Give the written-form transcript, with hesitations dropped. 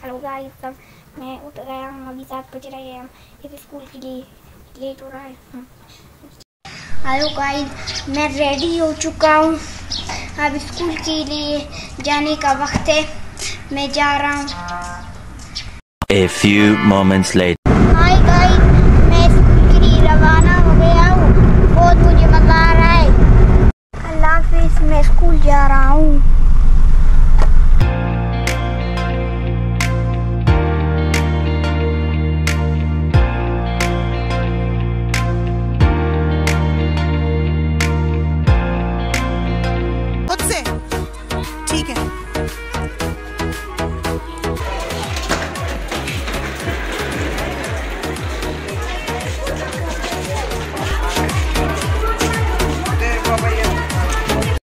Hello guys, सब मैं उठ गया हूँ, अभी 7 बज रहे हैं, फिर स्कूल के लिए लेट हो रहा है। हेलो गाइस, मैं रेडी हो चुका हूँ, अब स्कूल के लिए जाने का वक्त है, मैं जा रहा हूँ। A few moments later. Hi guys, मैं स्कूल के लिए रवाना हो गया हूँ, बहुत मुझे मजा आ रहा है। अल्लाह हाफिज़, मैं स्कूल जा रहा हूँ।